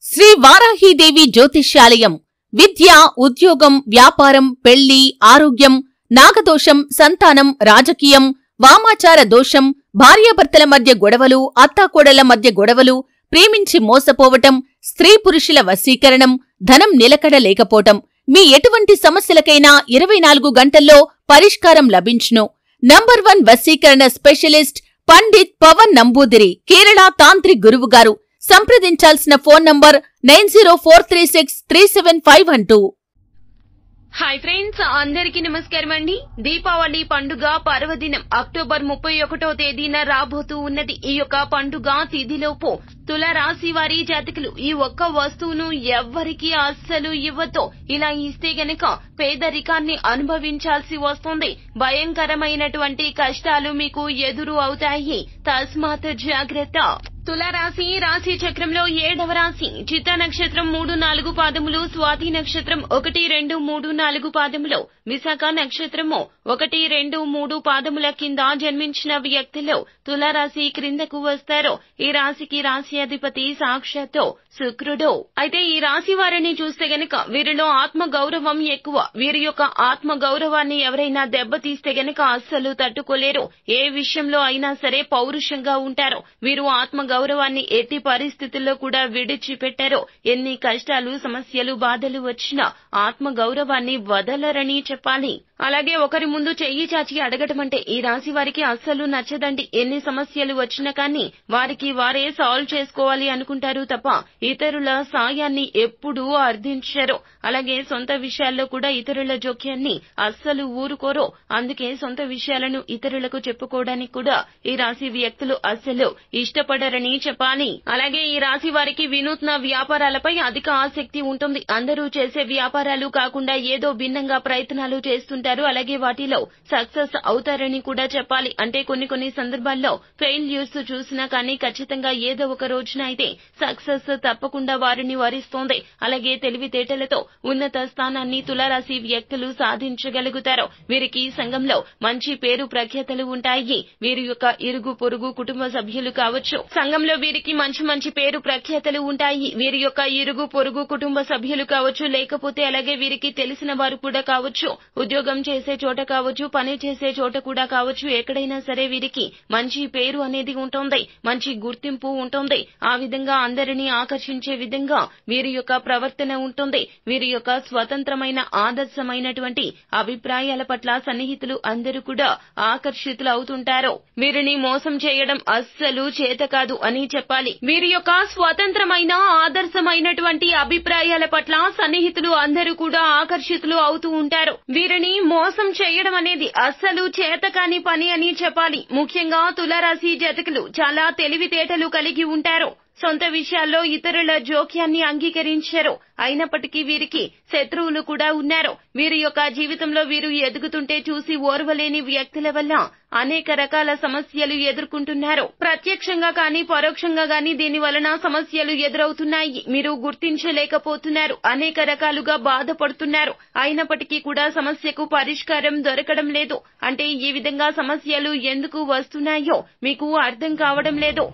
శ్రీ వారాహీదేవి జ్యోతిష్యాలయం విద్య, ఉద్యోగం, వ్యాపారం, పెళ్లి, ఆరోగ్యం, నాగదోషం, సంతానం, రాజకీయం, వామాచార దోషం, భార్యాభర్తల మధ్య గొడవలు, అత్తాకోడళ్ల మధ్య గొడవలు, ప్రేమించి మోసపోవటం, స్త్రీ పురుషుల వశీకరణం, ధనం నిలకడ లేకపోవటం, మీ ఎటువంటి సమస్యలకైనా 24 గంటల్లో పరిష్కారం లభించును. నంబర్ 1 వశీకరణ స్పెషలిస్ట్ పండిత్ పవన్ నంబూదిరి, కేరళ తాంత్రిక్ గురువుగారు. సంప్రదించాల్సిన ఫోన్ నంబర్ 9043637512. హాయ్ ఫ్రెండ్స్, అందరికీ నమస్కారం అండి. దీపావళి పండుగ పర్వదినం అక్టోబర్ 31వ తేదీన రాబోతూ ఉన్నది. ఈ యొక్క పండుగ తిథిలోపు తులారాశి వారి జాతకులు ఈ ఒక్క వస్తువును ఎవ్వరికీ అస్సలు ఇవ్వతో. ఇలా ఇస్తే గనక పేదరికాన్ని అనుభవించాల్సి వస్తుంది. భయంకరమైనటువంటి కష్టాలు మీకు ఎదురు అవుతాయి. తస్మాత్ జాగ్రత్త. తులారాశి రాశి చక్రంలో 7వ రాశి. చిత్తా నక్షత్రం 3, 4 పాదములు, స్వాతి నక్షత్రం 1, 2, 3, 4 పాదములు, విశాఖ నక్షత్రము 1, 2, 3 పాదముల కింద జన్మించిన వ్యక్తులు తులారాశి క్రిందకు వస్తారు. ఈ రాశికి రాశి అధిపతి సాక్షాత్తు శుక్రుడు. అయితే ఈ రాశి వారిని చూస్తే గనక వీరిలో ఆత్మ గౌరవం ఎక్కువ. వీరి యొక్క ఆత్మ గౌరవాన్ని ఎవరైనా దెబ్బతీస్తే గనక అస్సలు తట్టుకోలేరు. ఏ విషయంలో అయినా సరే పౌరుషంగా ఉంటారు. వీరు ఆత్మ గౌరవాన్ని ఎట్టి పరిస్థితుల్లో కూడా విడిచిపెట్టారు. ఎన్ని కష్టాలు, సమస్యలు, బాధలు వచ్చినా ఆత్మ గౌరవాన్ని వదలరని చెప్పాలి. అలాగే ఒకరి ముందు చెయ్యి చాచి అడగటం అంటే ఈ రాశి వారికి అస్సలు నచ్చదండి. ఎన్ని సమస్యలు వచ్చినా కానీ వారికి వారే సాల్వ్ చేసుకోవాలి అనుకుంటారు తప్ప ఇతరుల సాయాన్ని ఎప్పుడూ అర్థించరు. అలాగే సొంత విషయాల్లో కూడా ఇతరుల జోక్యాన్ని అస్సలు ఊరుకోరు. అందుకే సొంత విషయాలను ఇతరులకు చెప్పుకోవడానికి కూడా ఈ రాశి వ్యక్తులు అస్సలు ఇష్టపడరని చెప్పాలి. అలాగే ఈ రాశి వారికి వినూత్న వ్యాపారాలపై అధిక ఆసక్తి ఉంటుంది. అందరూ చేసే వ్యాపారాలు కాకుండా ఏదో భిన్నంగా ప్రయత్నాలు చేస్తుంటారు. అలాగే వాటిలో సక్సెస్ అవుతారని కూడా చెప్పాలి. అంటే కొన్ని సందర్భాల్లో ఫెయిల్యూర్స్ చూసినా కానీ ఖచ్చితంగా ఏదో ఒక రోజున అయితే సక్సెస్ తప్పకుండా వారిని వరిస్తోంది. అలాగే తెలివితేటలతో ఉన్నత స్థానాన్ని తులారాశి వ్యక్తులు సాధించగలుగుతారు. వీరికి సంఘంలో మంచి పేరు ప్రఖ్యాతలు ఉంటాయి. వీరి యొక్క ఇరుగు పొరుగు కుటుంబ సభ్యులు కావచ్చు, సంఘంలో వీరికి మంచి పేరు ప్రఖ్యాతలు ఉంటాయి. వీరి యొక్క ఇరుగు పొరుగు కుటుంబ సభ్యులు కావచ్చు, లేకపోతే అలాగే వీరికి తెలిసిన వారు కూడా కావచ్చు, ఉద్యోగం చేసే చోట కావచ్చు, పని చేసే చోట కూడా కావచ్చు, ఎక్కడైనా సరే వీరికి మంచి పేరు అనేది ఉంటుంది, మంచి గుర్తింపు ఉంటుంది. ఆ విధంగా అందరినీ ఆకర్షించే విధంగా వీరి యొక్క ప్రవర్తన ఉంటుంది. వీరి యొక్క స్వతంత్రమైన ఆదర్శమైనటువంటి అభిప్రాయాల పట్ల సన్నిహితులు అందరూ కూడా ఆకర్షితులు అవుతుంటారు. వీరిని మోసం చేయడం అస్సలు చేత కాదు అని చెప్పాలి. వీరి యొక్క స్వతంత్రమైన ఆదర్శమైనటువంటి అభిప్రాయాల పట్ల సన్నిహితులు అందరూ కూడా ఆకర్షితులు అవుతూ ఉంటారు. వీరిని మోసం చేయడం అనేది అస్సలు చేతకాని పని అని చెప్పాలి. ముఖ్యంగా తులారాశి జాతకులు చాలా తెలివితేటలు కలిగి ఉంటారు. సొంత విషయాల్లో ఇతరుల జోక్యాన్ని అంగీకరించారు. అయినప్పటికీ వీరికి శత్రువులు కూడా ఉన్నారు. వీరి యొక్క జీవితంలో వీరు ఎదుగుతుంటే చూసి ఓర్వలేని వ్యక్తుల వల్ల అనేక రకాల సమస్యలు ఎదుర్కొంటున్నారు. ప్రత్యక్షంగా కానీ పరోక్షంగా కానీ దీని వలన సమస్యలు ఎదురవుతున్నాయి. మీరు గుర్తించలేకపోతున్నారు. అనేక రకాలుగా బాధపడుతున్నారు. అయినప్పటికీ కూడా సమస్యకు పరిష్కారం దొరకడం లేదు. అంటే ఈ విధంగా సమస్యలు ఎందుకు వస్తున్నాయో మీకు అర్థం కావడం లేదు.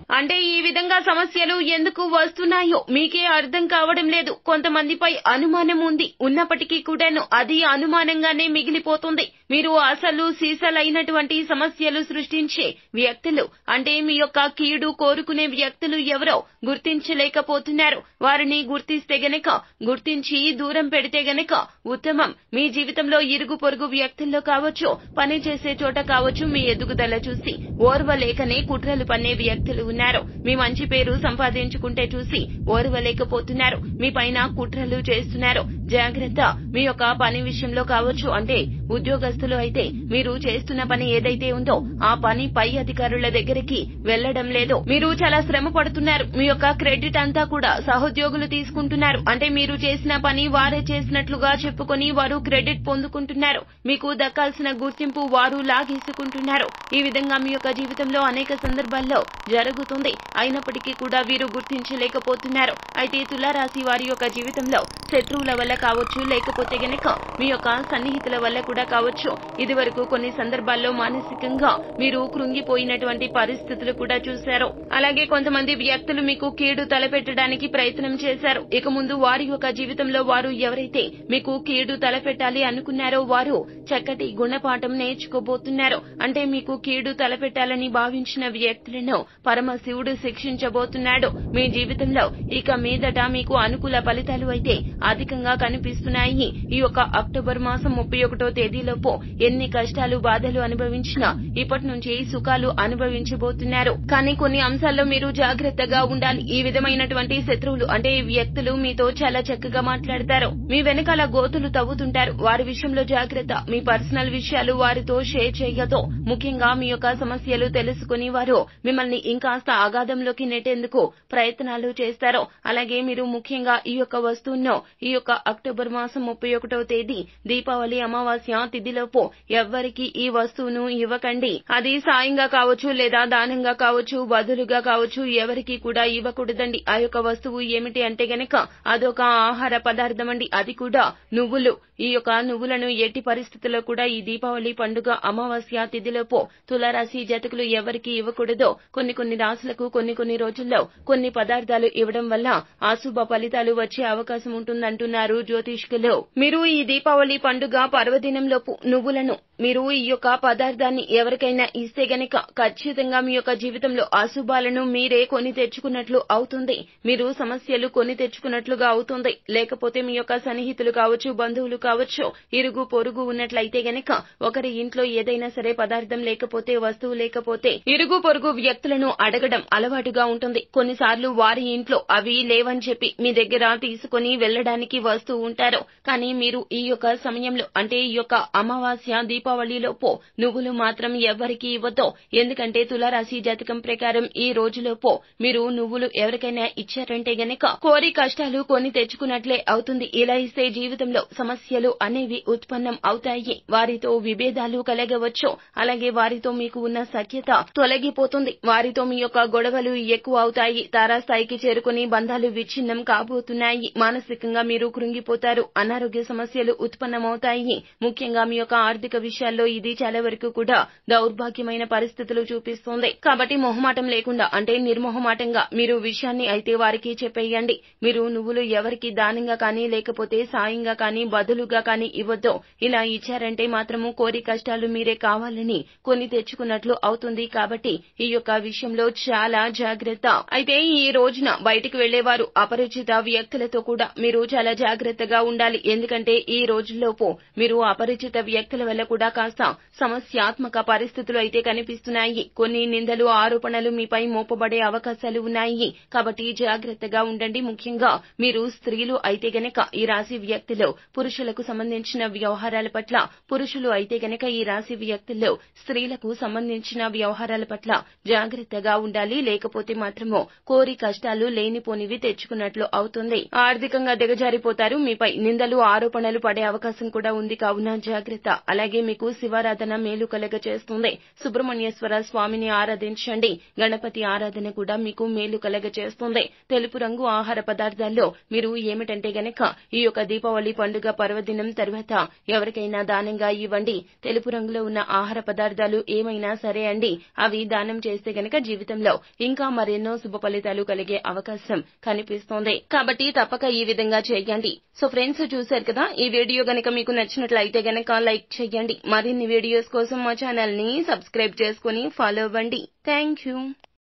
మీకే అర్థం కావడం లేదు. కొంతమందిపై అనుమానం ఉంది. ఉన్నప్పటికీ కూడాను అది అనుమానంగానే మిగిలిపోతుంది. మీరు అసలు సీసలైనటువంటి సమస్యలు సృష్టించే వ్యక్తులు, అంటే మీ యొక్క కీడు కోరుకునే వ్యక్తులు ఎవరో గుర్తించలేకపోతున్నారు. వారిని గుర్తిస్తే గనక, గుర్తించి దూరం పెడితే గనక ఉత్తమం. మీ జీవితంలో ఇరుగు పొరుగు వ్యక్తుల్లో కావచ్చు, పని చేసే చోట కావచ్చు, మీ ఎదుగుదల చూసి ఓర్వలేకనే కుట్రలు పన్నే వ్యక్తులు ఉన్నారు. మీ మంచి పేరు సంపాదించుకుంటే చూసి ఓర్వలేకపోతున్నారు. మీ పైన కుట్రలు చేస్తున్నారు. జాగ్రత్త. మీ యొక్క పని విషయంలో కావచ్చు, అంటే ఉద్యోగస్తులు అయితే మీరు చేస్తున్న పని ఏదైతే ఉందో ఆ పని పై అధికారుల దగ్గరికి వెళ్లడం లేదు. మీరు చాలా శ్రమ పడుతున్నారు. మీ యొక్క క్రెడిట్ అంతా కూడా సహోద్యోగులు తీసుకుంటున్నారు. అంటే మీరు చేసిన పని వారే చేసినట్లుగా చెప్పుకొని వారు క్రెడిట్ పొందుకుంటున్నారు. మీకు దక్కాల్సిన గుర్తింపు వారు లాగేసుకుంటున్నారు. ఈ విధంగా మీ యొక్క జీవితంలో అనేక సందర్భాల్లో జరుగుతుంది. అయినప్పటికీ కూడా వీరు గుర్తించలేకపోతున్నారు. అయితే తులారాశి వారి యొక్క జీవితంలో శత్రువుల వల్ల కావచ్చు, లేకపోతే గనక మీ యొక్క సన్నిహితుల వల్ల కూడా కావచ్చు. ఇది వరకు కొన్ని సందర్భాల్లో మానసికంగా మీరు కృంగిపోయినటువంటి పరిస్థితులు కూడా చూశారు. అలాగే కొంతమంది వ్యక్తులు మీకు కీడు తలపెట్టడానికి ప్రయత్నం చేశారు. ఇక ముందు వారి యొక్క జీవితంలో వారు ఎవరైతే మీకు కీడు తలపెట్టాలి అనుకున్నారో వారు చక్కటి గుణపాఠం నేర్చుకోబోతున్నారు. అంటే మీకు కీడు తలపెట్టాలని భావించిన వ్యక్తులను పరమశివుడు శిక్షించబోతున్నాడు. మీ జీవితంలో ఇక మీదట మీకు అనుకూల ఫలితాలు అయితే అధికంగా కనిపిస్తున్నాయి. ఈ యొక్క అక్టోబర్ మాసం 31వ తేదీలోపు ఎన్ని కష్టాలు బాధలు అనుభవించినా ఇప్పటి నుంచి సుఖాలు అనుభవించబోతున్నారు. కానీ కొన్ని అంశాల్లో మీరు జాగ్రత్తగా ఉండాలి. ఈ విధమైనటువంటి శత్రువులు అంటే ఈ వ్యక్తులు మీతో చాలా చక్కగా మాట్లాడతారు. మీ వెనకాల గోతులు తవ్వుతుంటారు. వారి విషయంలో జాగ్రత్త. మీ పర్సనల్ విషయాలు వారితో షేర్ చేయగతో. ముఖ్యంగా మీ యొక్క సమస్యలు తెలుసుకుని వారు మిమ్మల్ని ఇంకాస్త అగాధంలోకి నెట్టేందుకు ప్రయత్నాలు చేస్తారు. అలాగే మీరు ముఖ్యంగా ఈ యొక్క వస్తువును ఈ యొక్క అక్టోబర్ మాసం 31వ తేదీ దీపావళి అమావాస్య తిథిలోపు ఎవ్వరికి ఈ వస్తువును ఇవ్వకండి. అది సాయంగా కావచ్చు, లేదా దానంగా కావచ్చు, బదులుగా కావచ్చు, ఎవరికి కూడా ఇవ్వకూడదండి. ఆ యొక్క వస్తువు ఏమిటి అంటే గనక అదొక ఆహార పదార్థం అండి. అది కూడా నువ్వులు. ఈ యొక్క నువ్వులను ఎట్టి పరిస్థితుల్లో కూడా ఈ దీపావళి పండుగ అమావాస్య తిథిలోపు తులారాశి జాతకులు ఎవరికి ఇవ్వకూడదు. కొన్ని రాశులకు కొన్ని రోజుల్లో కొన్ని పదార్థాలు ఇవ్వడం వల్ల అశుభ ఫలితాలు వచ్చే అవకాశం ఉంటుందంటున్నారు జ్యోతిష్కులు. మీరు ఈ దీపావళి పండుగ పర్వదినంలోపు నువ్వులను మీరు ఈ యొక్క పదార్థాన్ని ఎవరికైనా ఇస్తే గనక ఖచ్చితంగా మీ యొక్క జీవితంలో అశుభాలను మీరే కొని తెచ్చుకున్నట్లు అవుతుంది. మీరు సమస్యలు కొని తెచ్చుకున్నట్లుగా అవుతుంది. లేకపోతే మీ యొక్క సన్నిహితులు కావచ్చు, బంధువులు కావచ్చు, ఇరుగు పొరుగు ఉన్నట్లయితే గనక ఒకరి ఇంట్లో ఏదైనా సరే పదార్థం లేకపోతే, వస్తువు లేకపోతే ఇరుగు పొరుగు వ్యక్తులను అడగడం అలవాటుగా ఉంటుంది. కొన్నిసార్లు వారి ఇంట్లో అవి లేవని చెప్పి మీ దగ్గర తీసుకుని వెళ్లడానికి వస్తూ ఉంటారు. కానీ మీరు ఈ యొక్క సమయంలో అంటే ఈ యొక్క అమావాస్య దీపావళిలోపు నువ్వులు మాత్రం ఎవ్వరికి ఇవ్వద్దు. ఎందుకంటే తులారాశి జాతకం ప్రకారం ఈ రోజులోపు మీరు నువ్వులు ఎవరికైనా ఇచ్చారంటే గనక కోరి కష్టాలు కొని తెచ్చుకున్నట్లే అవుతుంది. ఇలా ఇస్తే జీవితంలో సమస్యలు అనేవి ఉత్పన్నం అవుతాయి. వారితో విభేదాలు కలగవచ్చు. అలాగే వారితో మీకు ఉన్న సఖ్యత తొలగిపోతుంది. వారితో మీ యొక్క గొడవలు ఎక్కువ అవుతాయి. తారాస్థాయికి చేరుకుని బంధాలు విచ్ఛిన్నం కాబోతున్నాయి. మానసికంగా మీరు కృంగిపోతారు. అనారోగ్య సమస్యలు ఉత్పన్నమవుతాయి. ముఖ్యంగా మీ యొక్క ఆర్థిక విషయాల్లో ఇది చాలా వరకు కూడా దౌర్భాగ్యమైన పరిస్థితులు చూపిస్తుంది. కాబట్టి మొహమాటం లేకుండా అంటే నిర్మోహమాటంగా మీరు విషయాన్ని అయితే వారికి చెప్పేయండి. మీరు నువ్వులు ఎవరికి దానంగా కానీ లేకపోతే సాయంగా కానీ బదులుగా కానీ ఇవ్వద్దు. ఇలా ఇచ్చారంటే మాత్రము కోరి కష్టాలు మీరే కావాలని కొని తెచ్చుకున్నట్లు అవుతుంది. కాబట్టి ఈ యొక్క విషయంలో చాలా జాగ్రత్త. అయితే ఈ రోజున బయటికి వెళ్లేవారు అపరిచిత వ్యక్తులతో కూడా మీరు చాలా జాగ్రత్తగా ఉండాలి. ఎందుకంటే ఈ రోజుల్లోపు మీరు అపరిచిత వ్యక్తుల వల్ల కూడా కాస్త సమస్యాత్మక పరిస్థితులు అయితే కనిపిస్తున్నాయి. కొన్ని నిందలు, ఆరోపణలు మీపై మోపబడే అవకాశాలు ఉన్నాయి. కాబట్టి జాగ్రత్తగా ఉండండి. ముఖ్యంగా మీరు స్త్రీలు అయితే గనక ఈ రాశి వ్యక్తులు పురుషులకు సంబంధించిన వ్యవహారాల పట్ల, పురుషులు అయితే గనక ఈ రాశి వ్యక్తుల్లో స్త్రీలకు సంబంధించిన వ్యవహారాల పట్ల జాగ్రత్తగా ఉండాలి. లేకపోతే మాత్రము కోరి కష్టాలు లేనిపోనివి తెచ్చుకున్నట్లు అవుతుంది. ఆర్థికంగా దిగజారిపోతారు. మీపై నిందలు, ఆరోపణలు పడే అవకాశం కూడా ఉంది. కావున జాగ్రత్త. అలాగే మీకు శివారాధన మేలు కలగ చేస్తుంది. సుబ్రహ్మణ్యేశ్వర స్వామిని ఆరాధించండి. గణపతి ఆరాధన కూడా మీకు మేలు కలగ చేస్తుంది. తెలుపు రంగు ఆహార పదార్థాల్లో మీరు ఏమిటంటే గనక ఈ యొక్క దీపావళి పండుగ పర్వదినం తర్వాత ఎవరికైనా దానంగా ఇవ్వండి. తెలుపు రంగులో ఉన్న ఆహార పదార్థాలు ఏమైనా సరే అండి, అవి దానం చేస్తే గనక జీవితంలో ఇంకా మరెన్నో శుభ ఫలితాలు కలిగే అవకాశం కనిపిస్తోంది. కాబట్టి తప్పక ఈ విధంగా చేయండి. సో ఫ్రెండ్స్, చూశారు కదా, ఈ వీడియో గనక మీకు నచ్చినట్లయితే గనక లైక్ చేయండి. మరిన్ని వీడియోస్ కోసం మా ఛానల్ ని సబ్స్క్రైబ్ చేసుకుని ఫాలో అవ్వండి. Thank you.